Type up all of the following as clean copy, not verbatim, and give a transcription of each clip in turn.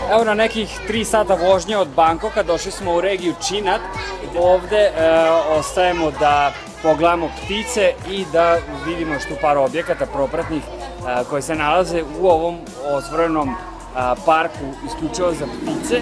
Evo na nekih 3 sata vožnje od Bangkoka došli smo u regiju Chinat. Ovde ostajemo da pogledamo ptice i da vidimo još tu par objekata propratnih koji se nalaze u ovom otvorenom parku isključivo za ptice.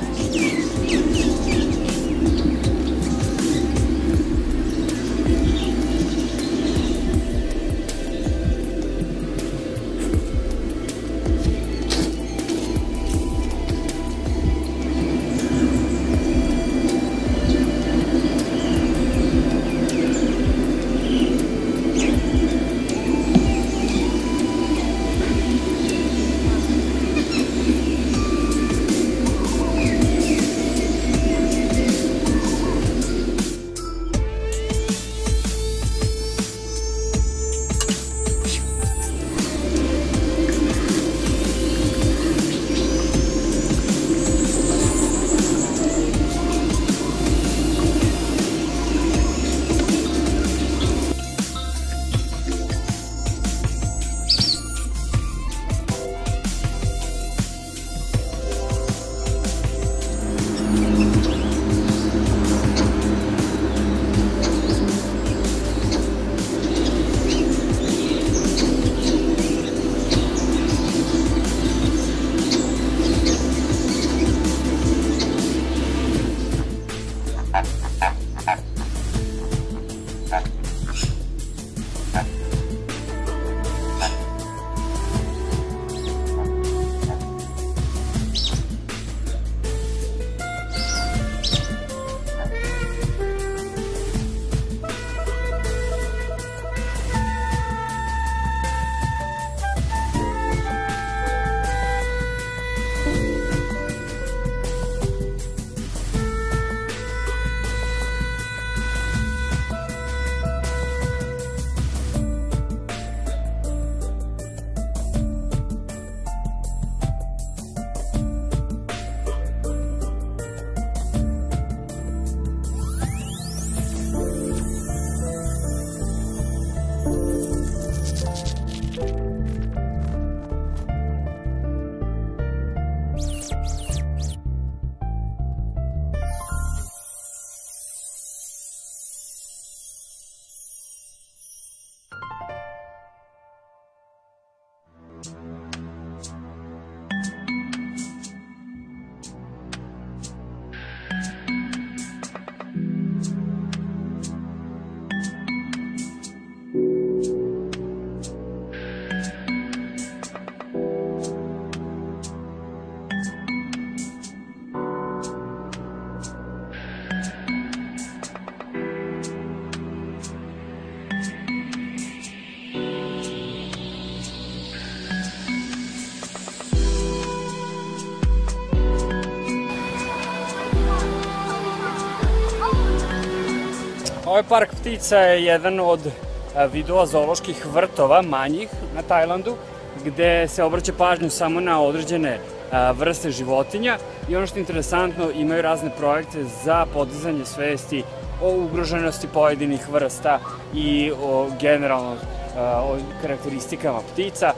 Ovaj park ptica je jedan od vidova zooloških vrtova, manjih na Tajlandu, gde se obraća pažnju samo na određene vrste životinja i ono što je interesantno, imaju razne projekte za podizanje svesti o ugroženosti pojedinih vrsta i o generalno o karakteristikama ptica.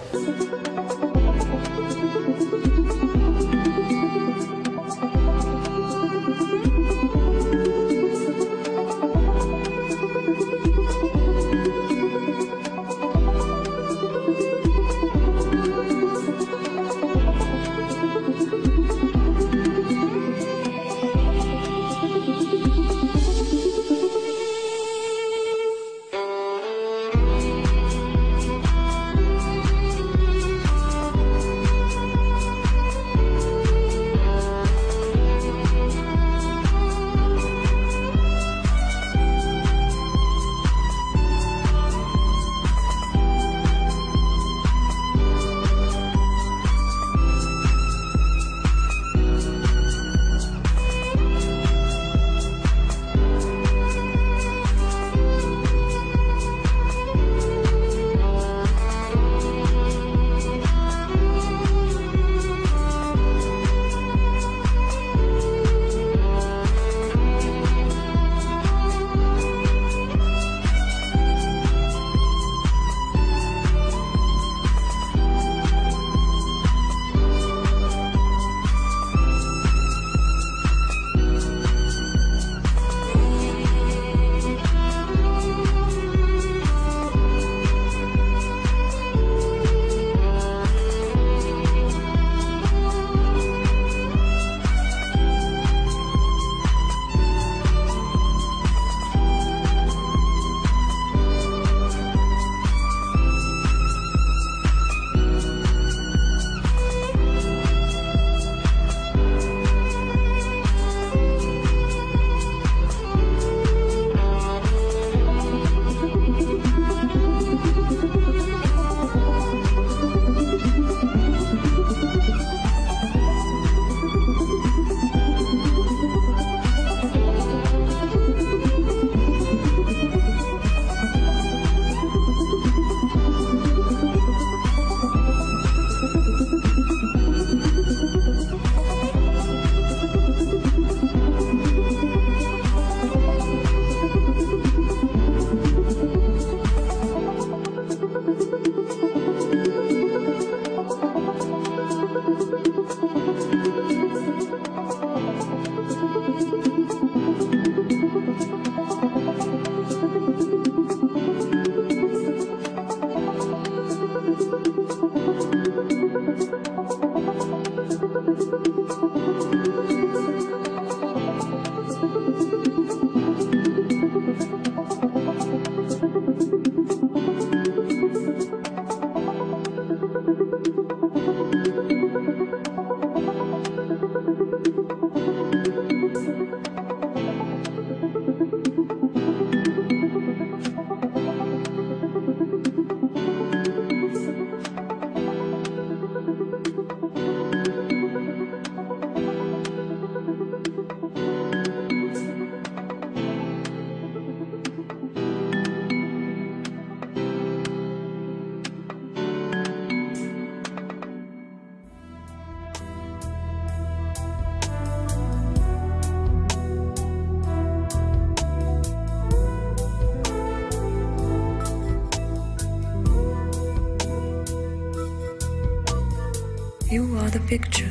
You are the picture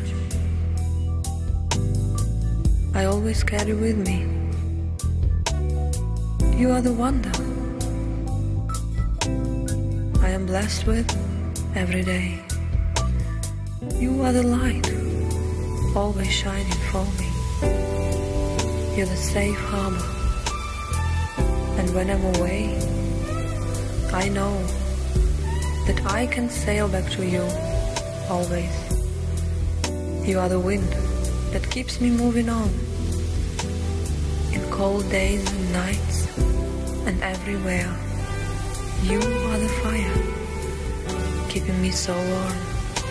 I always carry with me. You are the wonder I am blessed with every day. You are the light always shining for me. You're the safe harbor, and when I'm away, I know that I can sail back to you always. You are the wind that keeps me moving on in cold days and nights and everywhere. You are the fire keeping me so warm.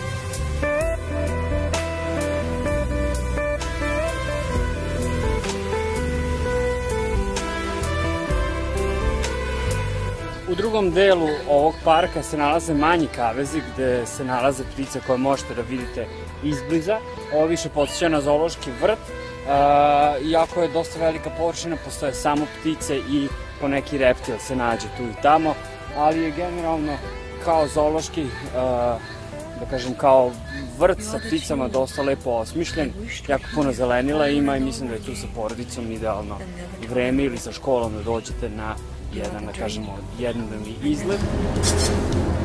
U drugom delu ovog parka se nalaze manji kavezi gde se nalaze ptice koje možete da vidite izbliza. Ovo više podsjeća na zoološki vrt, iako je dosta velika površina, postoje samo ptice i po neki reptil se nađe tu i tamo, ali je generalno kao zoološki, da kažem kao vrt sa pticama dosta lepo osmišljen, jako puno zelenila ima i mislim da je tu sa porodicom idealno vreme ili sa školom da dođete na jedan, da kažemo, jednodnevni izlet.